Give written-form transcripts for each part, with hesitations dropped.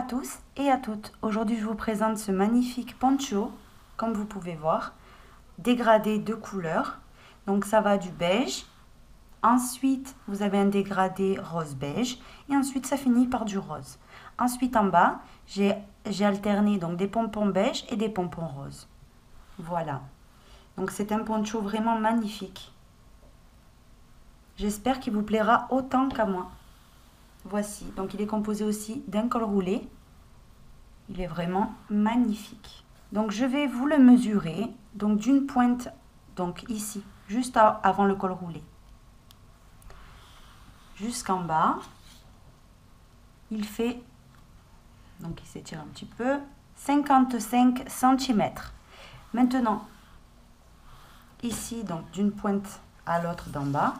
tous et à toutes. Aujourd'hui, je vous présente ce magnifique poncho, comme vous pouvez voir, dégradé de couleurs. Donc, ça va du beige. Ensuite, vous avez un dégradé rose-beige. Et ensuite, ça finit par du rose. Ensuite, en bas, j'ai alterné donc des pompons beige et des pompons roses. Voilà. Donc, c'est un poncho vraiment magnifique. J'espère qu'il vous plaira autant qu'à moi. Voici, donc il est composé aussi d'un col roulé. Il est vraiment magnifique. Donc je vais vous le mesurer, donc d'une pointe, donc ici, juste avant le col roulé, jusqu'en bas. Il fait, donc il s'étire un petit peu, 55 cm. Maintenant, ici, donc d'une pointe à l'autre d'en bas,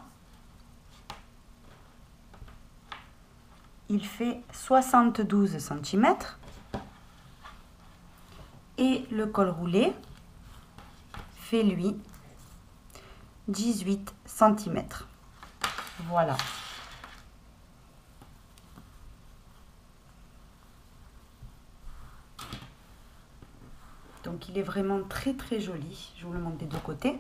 il fait 72 cm. Et le col roulé fait, lui, 18 cm. Voilà. Donc, il est vraiment très, très joli. Je vous le montre des deux côtés.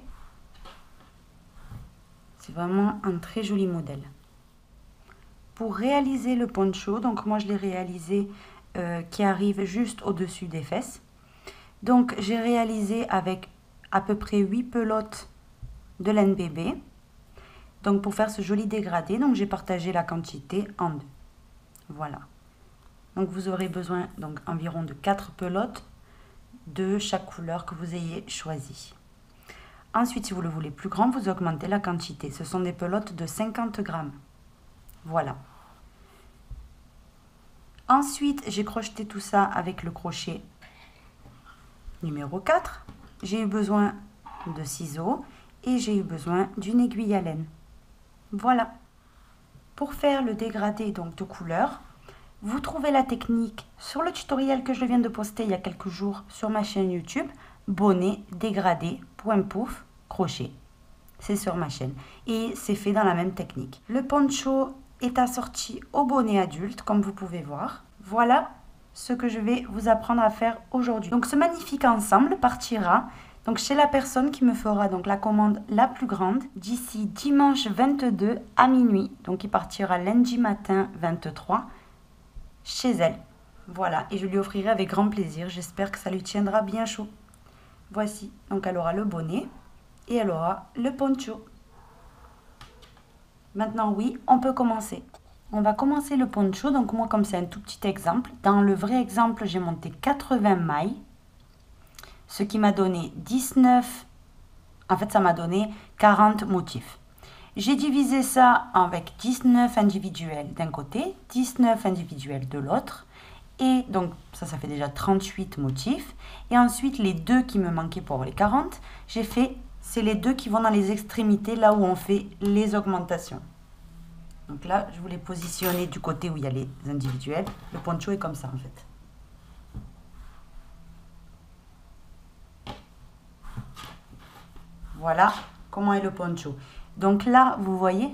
C'est vraiment un très joli modèle. Pour réaliser le poncho, donc moi je l'ai réalisé qui arrive juste au-dessus des fesses. Donc j'ai réalisé avec à peu près 8 pelotes de laine bébé. Donc pour faire ce joli dégradé, donc j'ai partagé la quantité en deux. Voilà. Donc vous aurez besoin donc environ de 4 pelotes de chaque couleur que vous ayez choisi. Ensuite, si vous le voulez plus grand, vous augmentez la quantité. Ce sont des pelotes de 50 grammes. Voilà. Ensuite, j'ai crocheté tout ça avec le crochet numéro 4. J'ai eu besoin de ciseaux et j'ai eu besoin d'une aiguille à laine. Voilà. Pour faire le dégradé donc de couleur, vous trouvez la technique sur le tutoriel que je viens de poster il y a quelques jours sur ma chaîne YouTube. Bonnet, dégradé, point pouf, crochet. C'est sur ma chaîne. Et c'est fait dans la même technique. Le poncho est assorti au bonnet adulte, comme vous pouvez voir. Voilà ce que je vais vous apprendre à faire aujourd'hui. Donc ce magnifique ensemble partira donc chez la personne qui me fera donc la commande la plus grande d'ici dimanche 22 à minuit. Donc il partira lundi matin 23 chez elle. Voilà, et je lui offrirai avec grand plaisir. J'espère que ça lui tiendra bien chaud. Voici, donc elle aura le bonnet et elle aura le poncho. Maintenant, oui, on peut commencer. On va commencer le poncho. Donc moi, comme c'est un tout petit exemple, dans le vrai exemple, j'ai monté 80 mailles. Ce qui m'a donné 19... En fait, ça m'a donné 40 motifs. J'ai divisé ça avec 19 individuels d'un côté, 19 individuels de l'autre. Et donc, ça fait déjà 38 motifs. Et ensuite, les deux qui me manquaient pour les 40, j'ai fait... C'est les deux qui vont dans les extrémités, là où on fait les augmentations. Donc là, je voulais positionner du côté où il y a les individuels. Le poncho est comme ça, en fait. Voilà comment est le poncho. Donc là, vous voyez,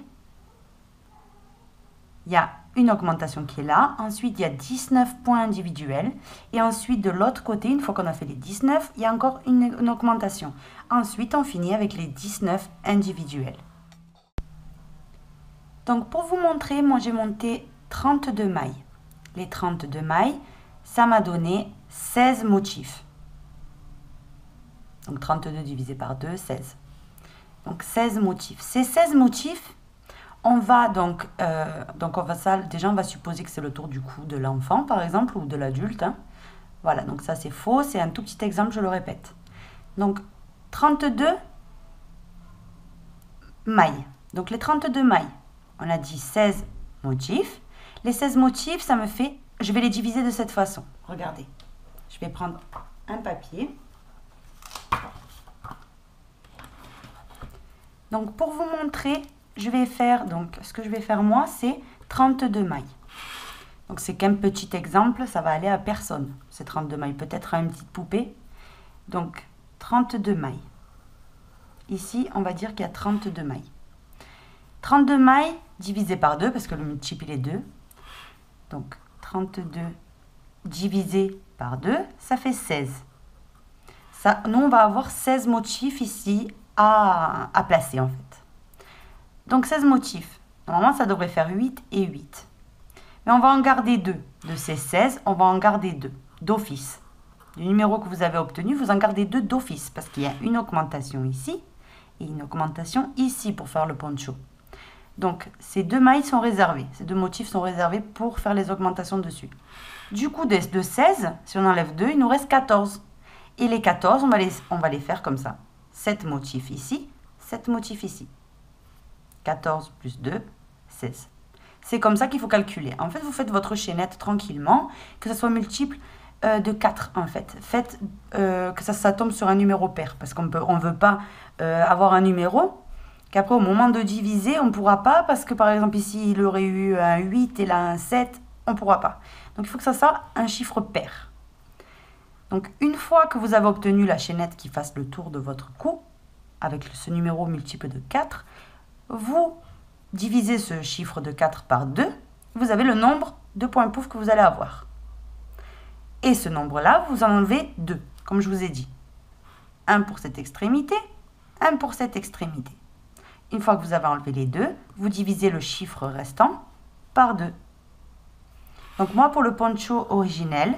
il y a une augmentation qui est là. Ensuite, il y a 19 points individuels. Et ensuite, de l'autre côté, une fois qu'on a fait les 19, il y a encore une augmentation. Ensuite, on finit avec les 19 individuels. Donc, pour vous montrer, moi, j'ai monté 32 mailles. Les 32 mailles, ça m'a donné 16 motifs. Donc, 32 divisé par 2, 16. Donc, 16 motifs. Ces 16 motifs, on va donc déjà, on va supposer que c'est le tour du cou de l'enfant, par exemple, ou de l'adulte. Hein. Voilà, donc ça, c'est faux. C'est un tout petit exemple, je le répète. Donc, 32 mailles. Donc, les 32 mailles, on a dit 16 motifs. Les 16 motifs, ça me fait... Je vais les diviser de cette façon. Regardez. Je vais prendre un papier. Donc, pour vous montrer, je vais faire... Donc, ce que je vais faire, moi, c'est 32 mailles. Donc, c'est qu'un petit exemple. Ça va aller à personne. Ces 32 mailles. Peut-être à une petite poupée. Donc, 32 mailles. Ici, on va dire qu'il y a 32 mailles. 32 mailles divisé par 2, parce que le multiple est 2. Donc, 32 divisé par 2, ça fait 16. Ça, nous, on va avoir 16 motifs ici à placer en fait. Donc 16 motifs. Normalement, ça devrait faire 8 et 8. Mais on va en garder 2. De ces 16, on va en garder 2 d'office. Du numéro que vous avez obtenu, vous en gardez 2 d'office parce qu'il y a une augmentation ici et une augmentation ici pour faire le poncho. Donc, ces 2 mailles sont réservées. Ces 2 motifs sont réservés pour faire les augmentations dessus. Du coup, de 16, si on enlève 2, il nous reste 14. Et les 14, on va les faire comme ça. 7 motifs ici, 7 motifs ici. 14 plus 2, 16. C'est comme ça qu'il faut calculer. En fait, vous faites votre chaînette tranquillement, que ce soit multiple de 4 en fait. Faites que ça tombe sur un numéro pair, parce qu'on ne veut pas avoir un numéro qu'après au moment de diviser, on ne pourra pas, parce que par exemple ici, il aurait eu un 8 et là un 7, on ne pourra pas. Donc il faut que ça soit un chiffre pair. Donc une fois que vous avez obtenu la chaînette qui fasse le tour de votre cou, avec ce numéro multiple de 4, vous divisez ce chiffre de 4 par 2, vous avez le nombre de points pouf que vous allez avoir. Et ce nombre-là, vous en enlevez 2, comme je vous ai dit. Un pour cette extrémité, un pour cette extrémité. Une fois que vous avez enlevé les 2, vous divisez le chiffre restant par 2. Donc moi, pour le poncho original,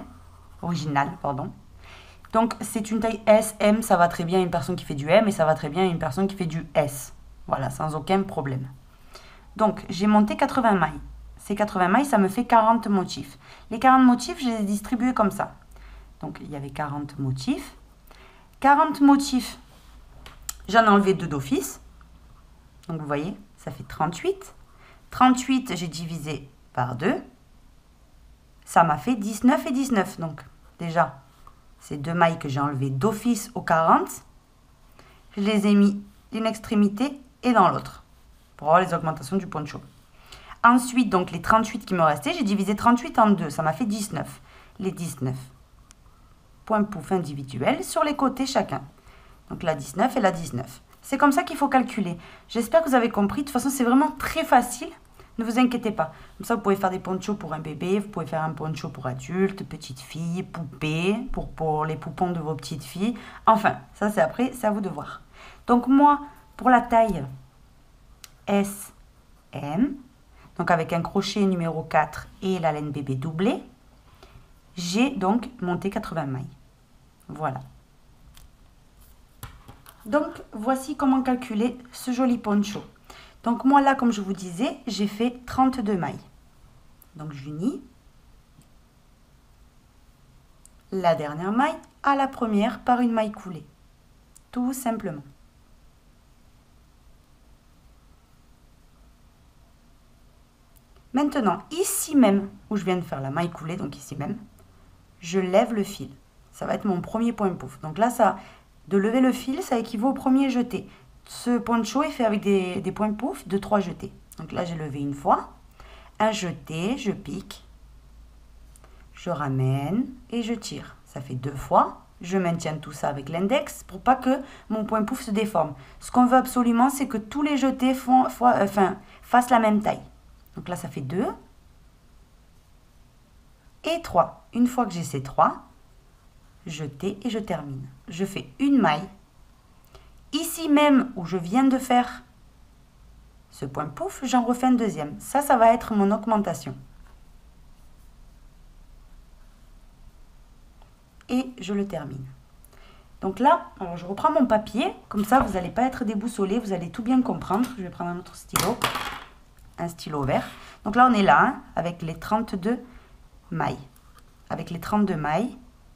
donc c'est une taille S, M, ça va très bien à une personne qui fait du M et ça va très bien à une personne qui fait du S. Voilà, sans aucun problème. Donc, j'ai monté 80 mailles. Ces 80 mailles, ça me fait 40 motifs. Les 40 motifs, je les ai distribués comme ça. Donc, il y avait 40 motifs. 40 motifs, j'en ai enlevé 2 d'office. Donc, vous voyez, ça fait 38. 38, j'ai divisé par 2. Ça m'a fait 19 et 19. Donc, déjà, ces 2 mailles que j'ai enlevées d'office aux 40, je les ai mis d'une extrémité et dans l'autre, pour avoir les augmentations du poncho. Ensuite, donc les 38 qui me restaient, j'ai divisé 38 en 2, ça m'a fait 19. Les 19 points pouf individuels sur les côtés chacun. Donc la 19 et la 19. C'est comme ça qu'il faut calculer. J'espère que vous avez compris. De toute façon, c'est vraiment très facile. Ne vous inquiétez pas. Comme ça, vous pouvez faire des ponchos pour un bébé, vous pouvez faire un poncho pour adulte, petite fille, poupée, pour les poupons de vos petites filles. Enfin, ça c'est après, c'est à vous de voir. Donc moi, pour la taille S, M, donc avec un crochet numéro 4 et la laine bébé doublée, j'ai donc monté 80 mailles. Voilà. Donc, voici comment calculer ce joli poncho. Donc moi là, comme je vous disais, j'ai fait 32 mailles. Donc j'unis la dernière maille à la première par une maille coulée. Tout simplement. Maintenant, ici même, où je viens de faire la maille coulée, donc ici même, je lève le fil. Ça va être mon premier point pouf. Donc là, de lever le fil, ça équivaut au premier jeté. Ce poncho est fait avec des points pouf de 3 jetés. Donc là, j'ai levé une fois, un jeté, je pique, je ramène et je tire. Ça fait 2 fois. Je maintiens tout ça avec l'index pour pas que mon point pouf se déforme. Ce qu'on veut absolument, c'est que tous les jetés fassent la même taille. Donc là, ça fait 2 et 3. Une fois que j'ai ces 3, jeté et je termine. Je fais une maille. Ici même où je viens de faire ce point pouf, j'en refais un deuxième. Ça va être mon augmentation. Et je le termine. Donc là, alors je reprends mon papier. Comme ça, vous n'allez pas être déboussolé. Vous allez tout bien comprendre. Je vais prendre un autre stylo. Un stylo vert. Donc là, on est là, hein, avec les 32 mailles. Avec les 32 mailles.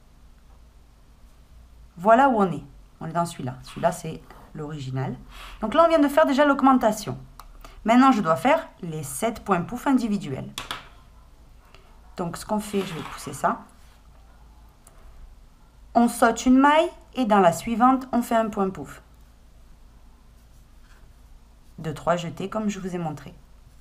Voilà où on est. On est dans celui-là. Celui-là, c'est l'original. Donc là, on vient de faire déjà l'augmentation. Maintenant, je dois faire les 7 points pouf individuels. Donc, ce qu'on fait, je vais pousser ça. On saute une maille et dans la suivante, on fait un point pouf. De 3 jetés, comme je vous ai montré.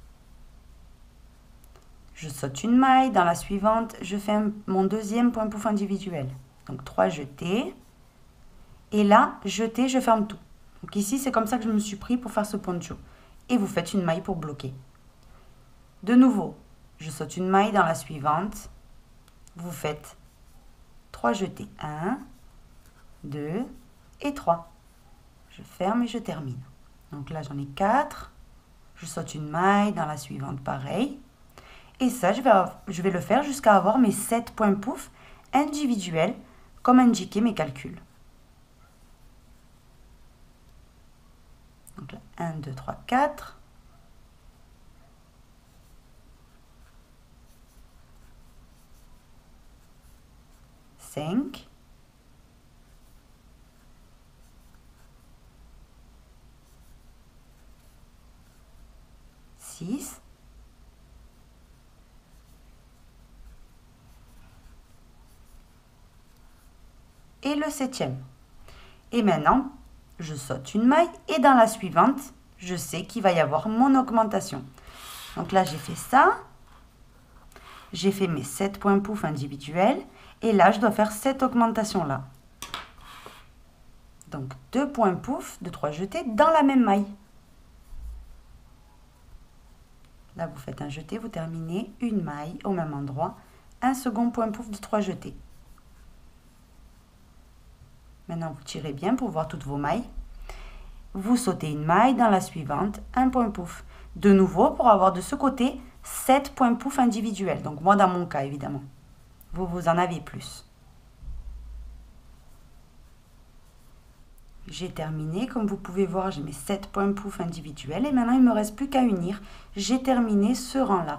Je saute une maille, dans la suivante, je fais mon deuxième point pouf individuel. Donc 3 jetés. Et là, jeté, je ferme tout. Donc ici, c'est comme ça que je me suis pris pour faire ce poncho. Et vous faites une maille pour bloquer. De nouveau, je saute une maille dans la suivante. vous faites 3 jetés. 1, 2 et 3. Je ferme et je termine. Donc là, j'en ai 4. Je saute une maille, dans la suivante, pareil. Et ça, je vais le faire jusqu'à avoir mes 7 points pouf individuels, comme indiqué mes calculs. Donc là, 1, 2, 3, 4. 5. 6. Et le 7e. Et maintenant, je saute une maille et dans la suivante, je sais qu'il va y avoir mon augmentation. Donc là, j'ai fait ça. J'ai fait mes 7 points pouf individuels. Et là, je dois faire cette augmentation-là. Donc 2 points pouf de 3 jetés dans la même maille. Là, vous faites un jeté, vous terminez une maille au même endroit. Un second point pouf de 3 jetés. Maintenant, vous tirez bien pour voir toutes vos mailles. Vous sautez une maille dans la suivante, un point pouf. De nouveau, pour avoir de ce côté 7 points pouf individuels. Donc moi, dans mon cas, évidemment. Vous en avez plus. J'ai terminé. Comme vous pouvez voir, j'ai mes 7 points pouf individuels. Et maintenant, il ne me reste plus qu'à unir. J'ai terminé ce rang-là.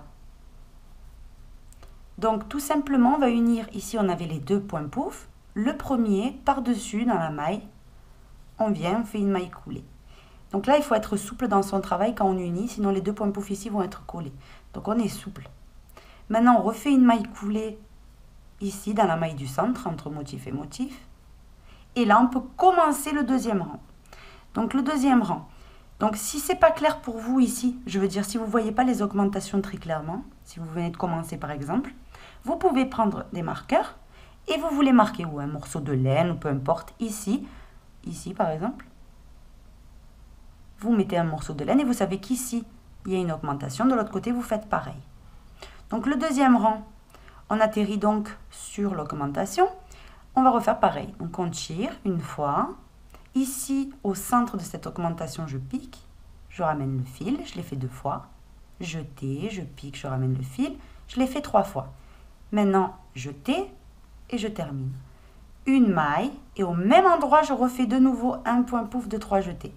Donc, tout simplement, on va unir. Ici, on avait les 2 points pouf. Le premier, par-dessus, dans la maille, on vient, on fait une maille coulée. Donc là, il faut être souple dans son travail quand on unit, sinon les 2 points pouf ici vont être collés. Donc on est souple. Maintenant, on refait une maille coulée ici, dans la maille du centre, entre motif et motif. Et là, on peut commencer le deuxième rang. Donc le deuxième rang. Donc si ce n'est pas clair pour vous ici, je veux dire si vous ne voyez pas les augmentations très clairement, si vous venez de commencer par exemple, vous pouvez prendre des marqueurs et vous voulez marquer ou un morceau de laine ou peu importe, ici par exemple. Vous mettez un morceau de laine et vous savez qu'ici, il y a une augmentation. De l'autre côté, vous faites pareil. Donc le deuxième rang, on atterrit donc sur l'augmentation. On va refaire pareil. Donc on tire une fois. Ici, au centre de cette augmentation, je pique. Je ramène le fil. Je l'ai fait 2 fois. Jeter, je pique, je ramène le fil. Je l'ai fait 3 fois. Maintenant, jeter et je termine. Une maille et au même endroit, je refais de nouveau un point pouf de 3 jetés.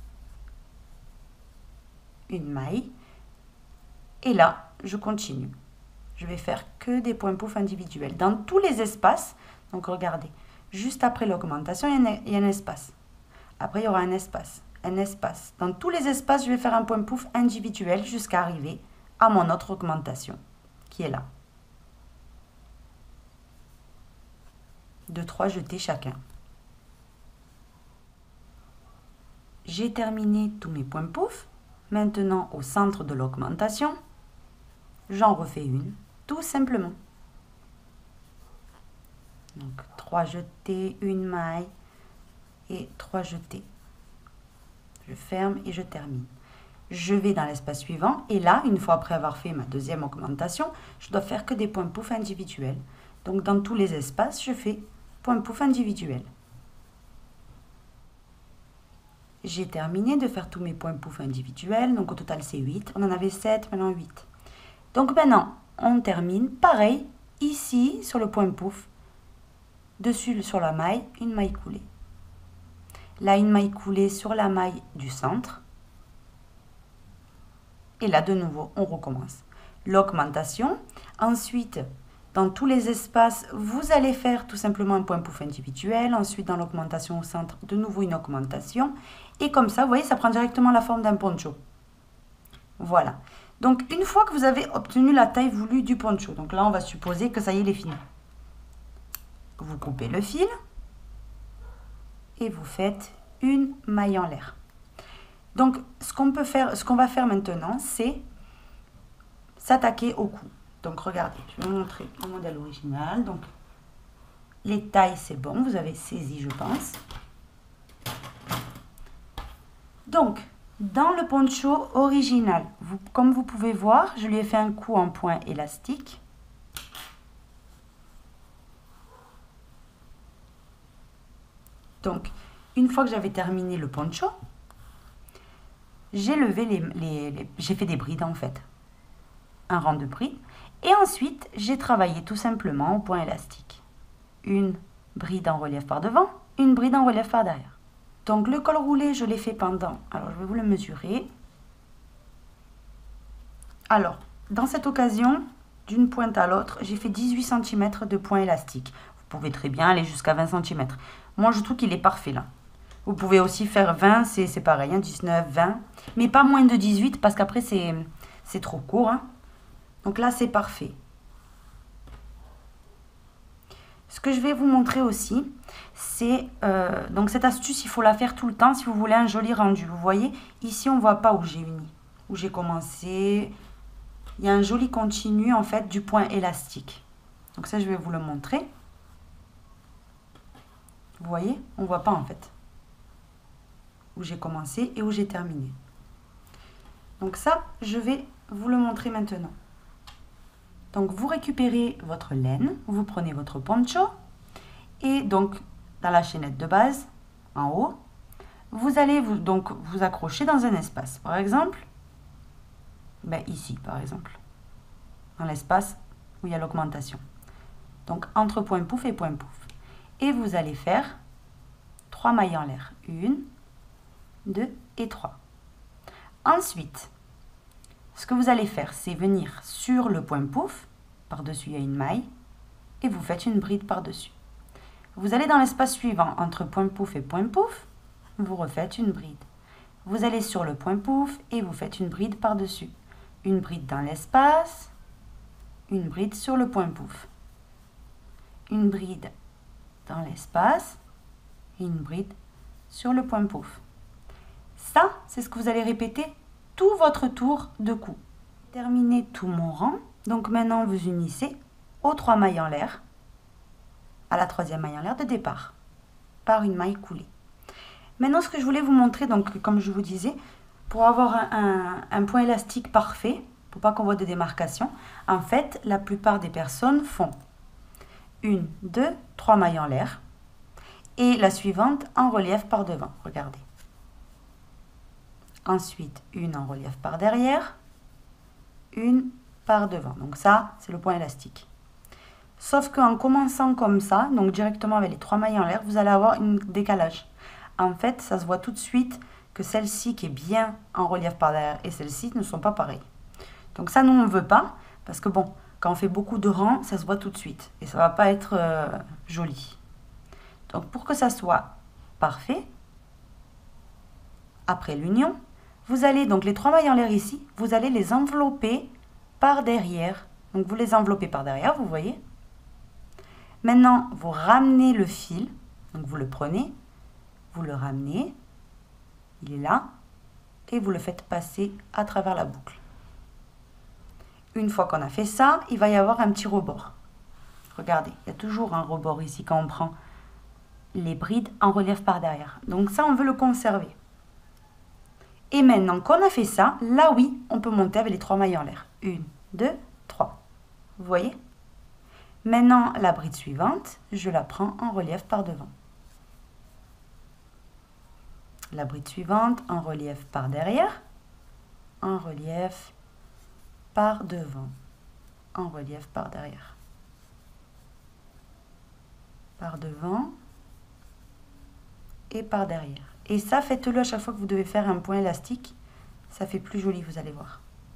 Une maille et là je continue. Je vais faire que des points pouf individuels dans tous les espaces. Donc regardez, juste après l'augmentation il y a un espace, après il y aura un espace. Dans tous les espaces je vais faire un point pouf individuel jusqu'à arriver à mon autre augmentation qui est là, de 3 jetés chacun. J'ai terminé tous mes points pouf. Maintenant, au centre de l'augmentation, j'en refais une, tout simplement. Donc, 3 jetés, une maille et 3 jetés. Je ferme et je termine. Je vais dans l'espace suivant et là, une fois après avoir fait ma deuxième augmentation, je dois faire que des points pouf individuels. Donc, dans tous les espaces, je fais point pouf individuel. J'ai terminé de faire tous mes points pouf individuels. Donc au total, c'est 8. On en avait 7, maintenant 8. Donc maintenant, on termine pareil ici sur le point pouf. Dessus sur la maille, une maille coulée. Là, une maille coulée sur la maille du centre. Et là, de nouveau, on recommence. L'augmentation. Ensuite, dans tous les espaces, vous allez faire tout simplement un point pouf individuel. Ensuite, dans l'augmentation au centre, de nouveau une augmentation. Et comme ça, vous voyez, ça prend directement la forme d'un poncho. Voilà. Donc, une fois que vous avez obtenu la taille voulue du poncho, donc là, on va supposer que ça y est, il est fini. Vous coupez le fil et vous faites une maille en l'air. Donc, ce qu'on va faire maintenant, c'est s'attaquer au cou. Donc, regardez, je vais vous montrer le modèle original. Donc, les tailles, c'est bon, vous avez saisi, je pense. Donc, dans le poncho original, comme vous pouvez voir, je lui ai fait un cou en point élastique. Donc, une fois que j'avais terminé le poncho, j'ai levé j'ai fait des brides en fait. Un rang de brides. Et ensuite, j'ai travaillé tout simplement au point élastique. Une bride en relief par devant, une bride en relief par derrière. Donc le col roulé, je l'ai fait pendant. Alors, je vais vous le mesurer. Alors, dans cette occasion, d'une pointe à l'autre, j'ai fait 18 cm de point élastique. Vous pouvez très bien aller jusqu'à 20 cm. Moi, je trouve qu'il est parfait là. Vous pouvez aussi faire 20, c'est pareil, hein, 19, 20. Mais pas moins de 18 parce qu'après, c'est trop court. Hein. Donc là, c'est parfait. Ce que je vais vous montrer aussi, c'est... donc cette astuce, il faut la faire tout le temps si vous voulez un joli rendu. Vous voyez, ici, on ne voit pas où j'ai uni, où j'ai commencé. Il y a un joli continu, en fait, du point élastique. Donc ça, je vais vous le montrer. Vous voyez, on ne voit pas, en fait, où j'ai commencé et où j'ai terminé. Donc ça, je vais vous le montrer maintenant. Donc, vous récupérez votre laine, vous prenez votre poncho et donc, dans la chaînette de base, en haut, vous allez vous accrocher dans un espace. Par exemple, ici, par exemple, dans l'espace où il y a l'augmentation. Donc, entre point pouf et point pouf. Et vous allez faire 3 mailles en l'air. 1, 2 et 3. Ensuite, ce que vous allez faire, c'est venir sur le point pouf, par-dessus il y a une maille, et vous faites une bride par-dessus. Vous allez dans l'espace suivant, entre point pouf et point pouf, vous refaites une bride. Vous allez sur le point pouf et vous faites une bride par-dessus. Une bride dans l'espace, une bride sur le point pouf. Une bride dans l'espace, et une bride sur le point pouf. Ça, c'est ce que vous allez répéter tout votre tour de cou. Terminez tout mon rang. Donc maintenant, vous unissez aux 3 mailles en l'air, à la 3e maille en l'air de départ, par une maille coulée. Maintenant, ce que je voulais vous montrer, donc comme je vous disais, pour avoir un point élastique parfait, pour pas qu'on voit de démarcation, en fait, la plupart des personnes font 1, 2, 3 mailles en l'air, et la suivante en relief par devant. Regardez. Ensuite, une en relief par derrière, une par devant. Donc ça, c'est le point élastique. Sauf qu'en commençant comme ça, donc directement avec les 3 mailles en l'air, vous allez avoir un décalage. En fait, ça se voit tout de suite que celle-ci qui est bien en relief par derrière et celle-ci ne sont pas pareilles. Donc ça, nous, on ne veut pas, parce que bon, quand on fait beaucoup de rangs, ça se voit tout de suite. Et ça ne va pas être joli. Donc pour que ça soit parfait, après l'union, vous allez, donc les 3 mailles en l'air ici, vous allez les envelopper par derrière. Donc vous les enveloppez par derrière, vous voyez. Maintenant, vous ramenez le fil, donc vous le prenez, vous le ramenez, il est là, et vous le faites passer à travers la boucle. Une fois qu'on a fait ça, il va y avoir un petit rebord. Regardez, il y a toujours un rebord ici quand on prend les brides en relief par derrière. Donc ça, on veut le conserver. Et maintenant qu'on a fait ça, là oui, on peut monter avec les 3 mailles en l'air. 1, 2, 3. Vous voyez? Maintenant, la bride suivante, je la prends en relief par devant. La bride suivante, en relief par derrière, en relief par devant, en relief par derrière. Par devant et par derrière. Et ça, faites-le à chaque fois que vous devez faire un point élastique. Ça fait plus joli, vous allez voir.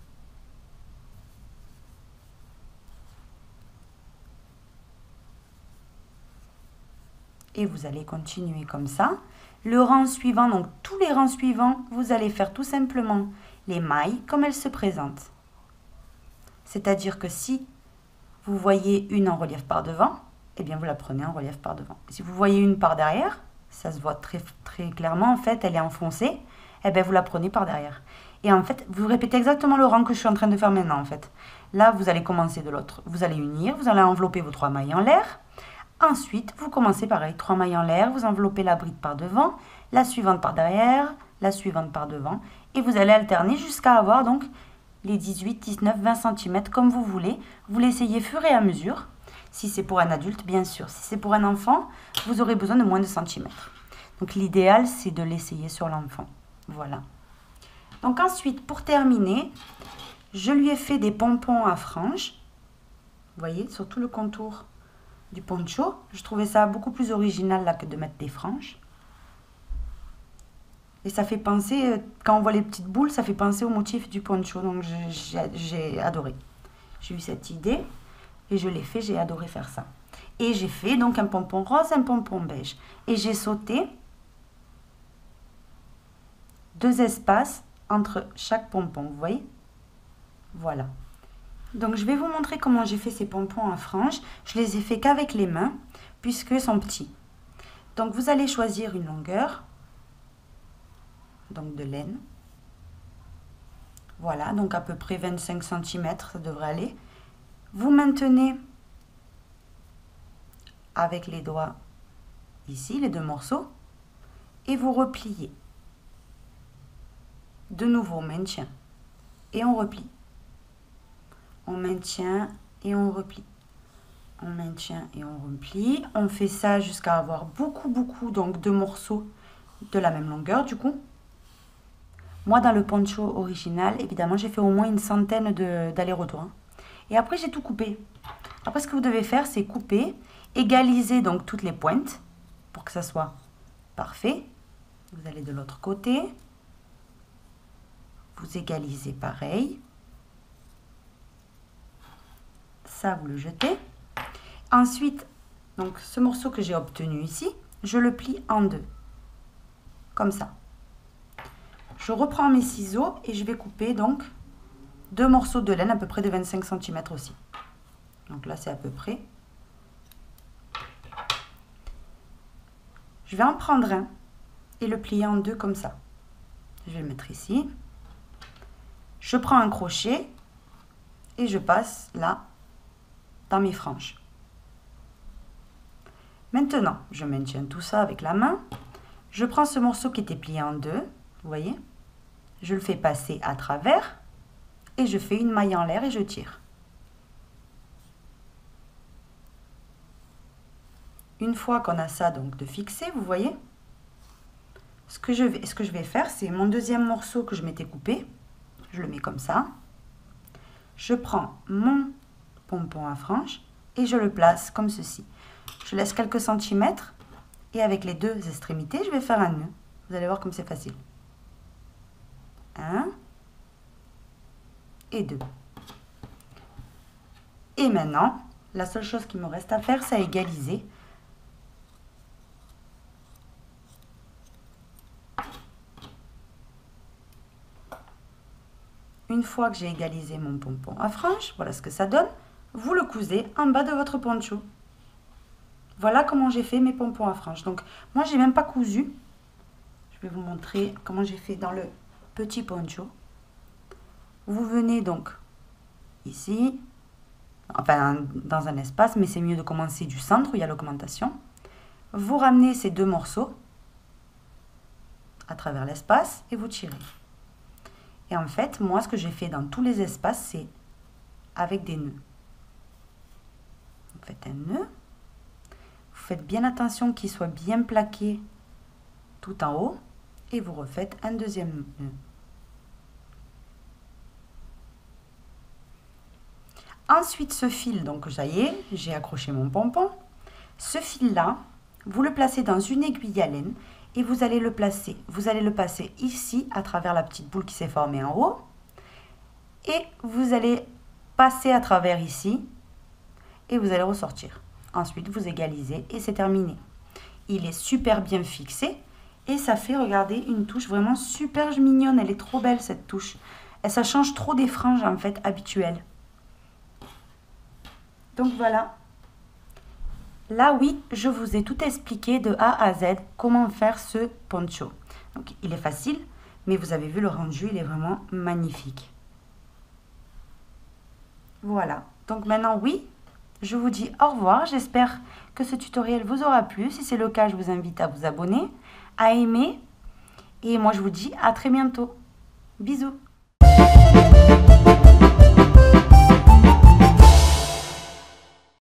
Et vous allez continuer comme ça. Le rang suivant, donc tous les rangs suivants, vous allez faire tout simplement les mailles comme elles se présentent. C'est-à-dire que si vous voyez une en relief par devant, eh bien vous la prenez en relief par devant. Si vous voyez une par derrière, ça se voit très clairement, en fait, elle est enfoncée, eh bien vous la prenez par derrière. Et en fait, vous répétez exactement le rang que je suis en train de faire maintenant, en fait. Là, vous allez commencer de l'autre. Vous allez unir, vous allez envelopper vos 3 mailles en l'air. Ensuite, vous commencez pareil, 3 mailles en l'air, vous enveloppez la bride par devant, la suivante par derrière, la suivante par devant. Et vous allez alterner jusqu'à avoir donc les 18, 19, 20 cm comme vous voulez. Vous l'essayez fur et à mesure. Si c'est pour un adulte, bien sûr. Si c'est pour un enfant, vous aurez besoin de moins de centimètres. Donc l'idéal, c'est de l'essayer sur l'enfant. Voilà. Donc ensuite, pour terminer, je lui ai fait des pompons à franges. Vous voyez, sur tout le contour du poncho. Je trouvais ça beaucoup plus original là que de mettre des franges. Et ça fait penser, quand on voit les petites boules, ça fait penser au motif du poncho. Donc j'ai adoré. J'ai eu cette idée et je l'ai fait, j'ai adoré faire ça. Et j'ai fait donc un pompon rose, un pompon beige. Et j'ai sauté 2 espaces entre chaque pompon, vous voyez? Voilà. Donc je vais vous montrer comment j'ai fait ces pompons à franges. Je les ai fait qu'avec les mains, puisqu'ils sont petits. Donc vous allez choisir une longueur, donc de laine. Voilà, donc à peu près 25 cm, ça devrait aller. Vous maintenez avec les doigts ici, les 2 morceaux, et vous repliez. De nouveau, on maintient et on replie. On maintient et on replie. On maintient et on replie. On fait ça jusqu'à avoir beaucoup donc de morceaux de la même longueur du coup. Moi, dans le poncho original, évidemment, j'ai fait au moins une centaine d'allers-retours. Hein. Et après, j'ai tout coupé. Après, ce que vous devez faire, c'est couper, égaliser donc toutes les pointes pour que ça soit parfait. Vous allez de l'autre côté. Vous égalisez pareil. Ça, vous le jetez. Ensuite, donc ce morceau que j'ai obtenu ici, je le plie en 2. Comme ça. Je reprends mes ciseaux et je vais couper donc 2 morceaux de laine à peu près de 25 cm aussi. Donc là, c'est à peu près. Je vais en prendre un et le plier en 2 comme ça. Je vais le mettre ici. Je prends un crochet et je passe là dans mes franges. Maintenant, je maintiens tout ça avec la main. Je prends ce morceau qui était plié en 2, vous voyez. Je le fais passer à travers et je fais une maille en l'air et je tire. Une fois qu'on a ça donc de fixé, vous voyez, ce que je vais faire, c'est mon deuxième morceau que je m'étais coupé. Je le mets comme ça. Je prends mon pompon à franges et je le place comme ceci. Je laisse quelques centimètres et avec les 2 extrémités, je vais faire un nœud. Vous allez voir comme c'est facile. 1 et 2. Et maintenant, la seule chose qui me reste à faire, c'est égaliser. Une fois que j'ai égalisé mon pompon à franges, voilà ce que ça donne, vous le cousez en bas de votre poncho. Voilà comment j'ai fait mes pompons à franges. Donc, moi, j'ai même pas cousu. Je vais vous montrer comment j'ai fait dans le petit poncho. Vous venez donc ici, enfin dans un espace, mais c'est mieux de commencer du centre où il y a l'augmentation. Vous ramenez ces 2 morceaux à travers l'espace et vous tirez. Et en fait, moi, ce que j'ai fait dans tous les espaces, c'est avec des nœuds. Vous faites un nœud. Vous faites bien attention qu'il soit bien plaqué tout en haut. Et vous refaites un deuxième nœud. Ensuite, ce fil, donc ça y est, j'ai accroché mon pompon. Ce fil-là, vous le placez dans une aiguille à laine. Et vous allez le placer, vous allez le passer ici à travers la petite boule qui s'est formée en haut. Et vous allez passer à travers ici et vous allez ressortir. Ensuite, vous égalisez et c'est terminé. Il est super bien fixé et ça fait, regardez, une touche vraiment super mignonne. Elle est trop belle cette touche. Et ça change trop des franges en fait habituelles. Donc voilà. Là, oui, je vous ai tout expliqué de A à Z, comment faire ce poncho. Donc, il est facile, mais vous avez vu le rendu, il est vraiment magnifique. Voilà. Donc maintenant, oui, je vous dis au revoir. J'espère que ce tutoriel vous aura plu. Si c'est le cas, je vous invite à vous abonner, à aimer. Et moi, je vous dis à très bientôt. Bisous.